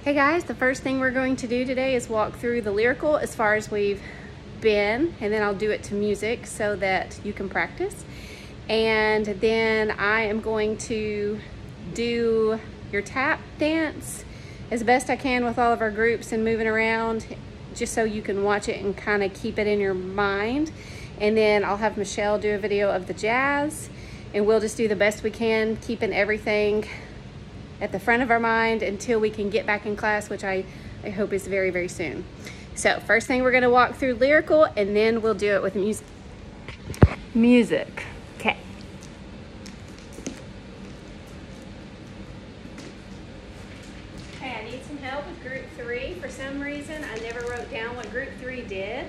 Hey guys, the first thing we're going to do today is walk through the lyrical as far as we've been, and then I'll do it to music so that you can practice. And then I am going to do your tap dance as best I can with all of our groups and moving around, just so you can watch it and kind of keep it in your mind. And then I'll have Michelle do a video of the jazz, and we'll just do the best we can, keeping everything at the front of our mind until we can get back in class, which I hope is very, very soon. So first thing, we're gonna walk through lyrical, and then we'll do it with music. Okay. Okay, I need some help with group 3. For some reason, I never wrote down what group 3 did.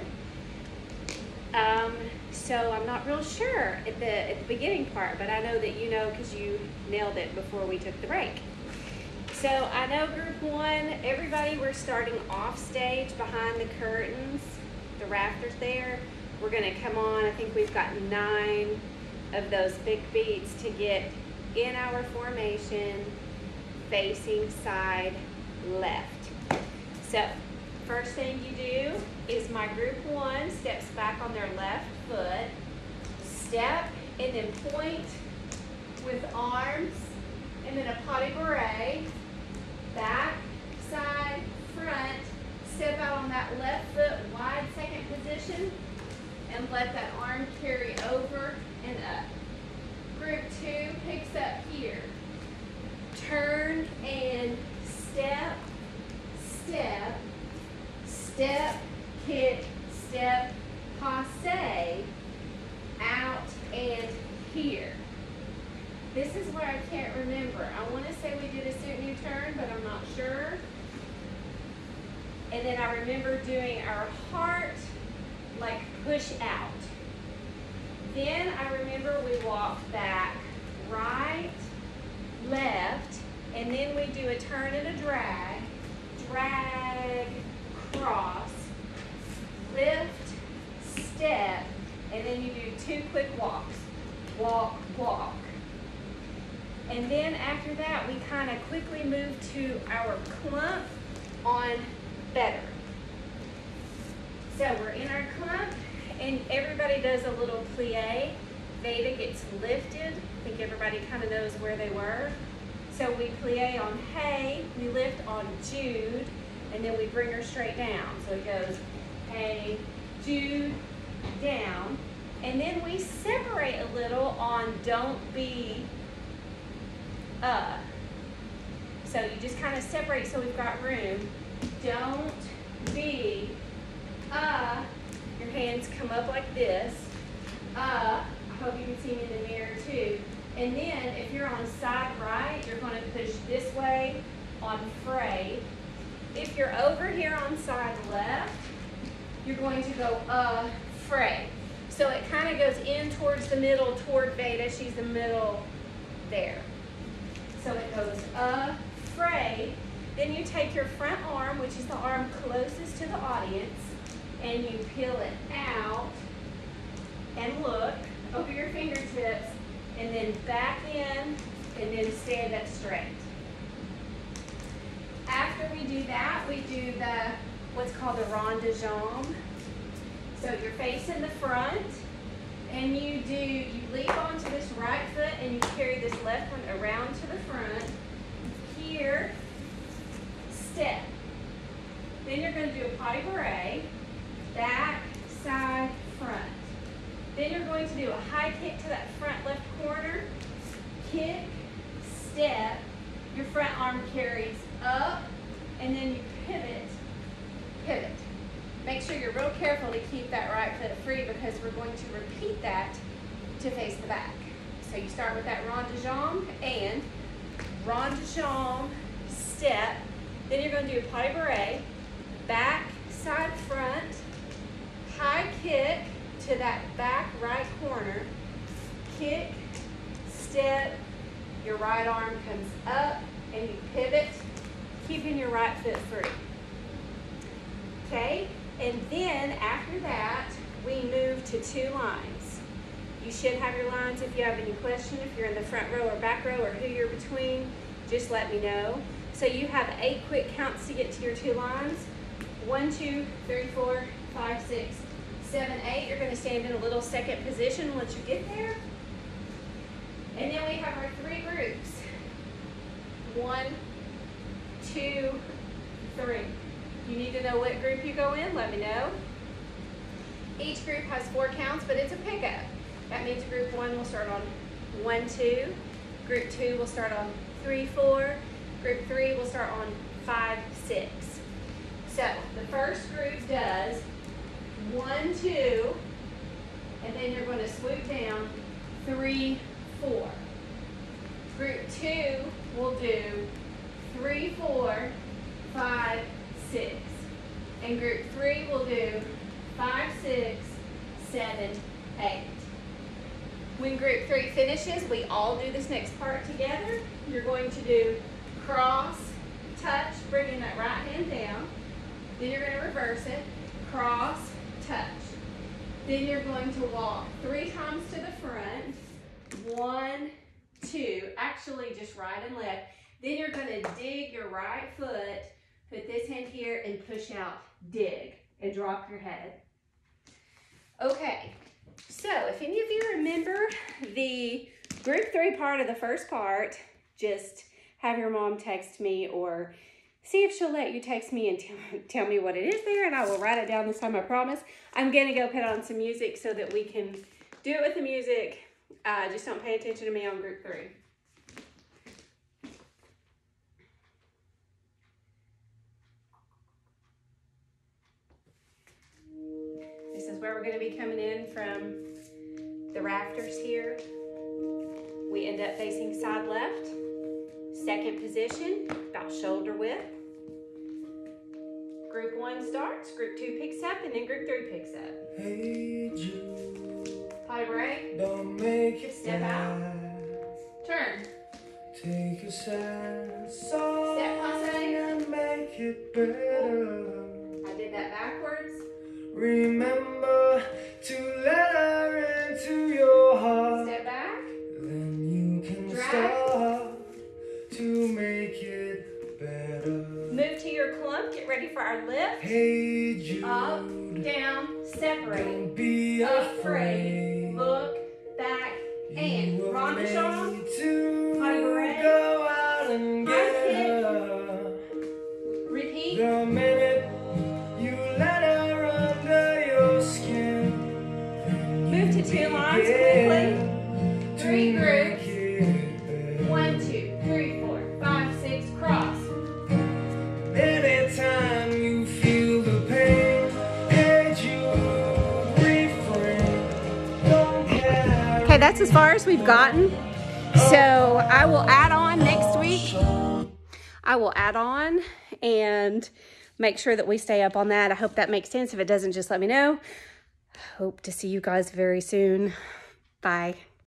So I'm not real sure at the beginning part, but I know that you know because you nailed it before we took the break. So I know group 1, everybody, we're starting off stage behind the curtains, the rafters there. We're gonna come on, I think we've got 9 of those big beats to get in our formation, facing side left. So first thing you do is my group 1 steps back on their left foot, step, and then point with arms, and then a potty beret. Back, side, front, step out on that left foot, wide second position, and let that arm carry over and up. Group 2 picks up here. Turn and step, step, step, kick, step, passe, out and here. This is where I can't remember. I want to say we did a sit new turn, but I'm not sure. And then I remember doing our heart, like push out. Then I remember we walked back, right, left, and then we do a turn and a drag, drag, cross, lift, step, and then you do 2 quick walks, walk, walk. And then after that, we kind of quickly move to our clump on better. So we're in our clump, and everybody does a little plie. Veda gets lifted. I think everybody kind of knows where they were. So we plie on hey, we lift on Jude, and then we bring her straight down. So it goes hey, Jude, down. And then we separate a little on don't be, so you just kind of separate so we've got room. Don't be, your hands come up like this. I hope you can see me in the mirror too. And then if you're on side right, you're going to push this way on fray. If you're over here on side left, you're going to go fray. So it kind of goes in towards the middle, toward Veda. She's the middle there. So it goes fray. Then you take your front arm, which is the arm closest to the audience, and you peel it out and look over your fingertips, and then back in, and then stand up straight. After we do that, we do the what's called the rond de jambe. So you're facing the front, and you leap onto this right foot, and you carry this left one around to the front. Here, step. Then you're going to do a potty beret, back, side, front. Then you're going to do a high kick to that front left corner, kick, step. Your front arm carries up, and then you pivot, pivot. Make sure you're real careful to keep that right foot free, because we're going to repeat that to face the back. So you start with that rond de jambe and rond de jambe, step. Then you're going to do a potty beret, back, side, front, high kick to that back right corner, kick, step, your right arm comes up, and you pivot, keeping your right foot free. Okay? And then after that, we move to 2 lines. You should have your lines. If you have any question, if you're in the front row or back row or who you're between, just let me know. So you have 8 quick counts to get to your 2 lines. 1, 2, 3, 4, 5, 6, 7, 8. You're going to stand in a little second position once you get there. And then we have our 3 groups. 1, 2, 3. You need to know what group you go in, let me know. Each group has 4 counts, but it's a pickup. That means group 1 will start on 1, 2. Group 2 will start on 3, 4. Group 3 will start on 5, 6. So the first group does 1, 2, and then you're going to swoop down 3, 4. Group 2 will do 3, 4, 5, 6. And group 3 will do 5, 6, 7, 8. When group 3 finishes, we all do this next part together. You're going to do cross, touch, bringing that right hand down. Then you're going to reverse it, cross, touch. Then you're going to walk 3 times to the front. 1, 2, actually just right and left. Then you're going to dig your right foot, put this hand here and push out, dig, and drop your head. Okay, so if any of you remember the group 3 part of the first part, just have your mom text me or see if she'll let you text me and tell me what it is there, and I will write it down this time, I promise. I'm going to go put on some music so that we can do it with the music. Just don't pay attention to me on group 3. This is where we're going to be coming in from the rafters here. We end up facing side left. Second position, about shoulder width. Group 1 starts, group 2 picks up, and then group 3 picks up. Hey Jude, Potty break. don't make it Step out. Turn. Take a sad song Step passe. and make it better. I did that backwards. Remember to let her into your heart. Step back. Then you can Drag. start to make it better. Move to your clump. Get ready for our lift. Hey Jude, Up, down, separate. don't be Afraid. afraid. Look, back, and You were rondation. made to Potty break. go out and get her. Repeat. The minute you let her under your skin, Move to 2 lines quickly. 3 groups. 1, 2, 3, 4, 5, 6. Cross. Anytime you feel the pain, hey Jude, refrain. Don't care. Okay, that's as far as we've gotten. So I will add on next week. I will add on and make sure that we stay up on that. I hope that makes sense. If it doesn't, just let me know. Hope to see you guys very soon. Bye.